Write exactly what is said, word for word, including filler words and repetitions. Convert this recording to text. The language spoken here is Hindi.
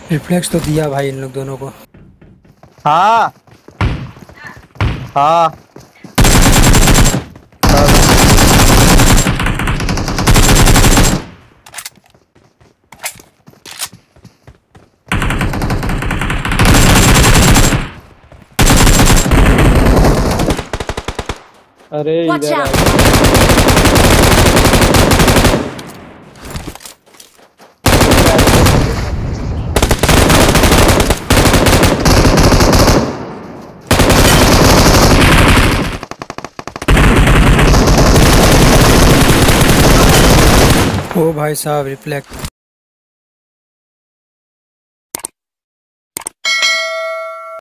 रिफ्लेक्स तो दिया भाई इन लोग दोनों को। हाँ हाँ अरे Watch इधर out! ओ भाई साहब रिफ्लेक्स।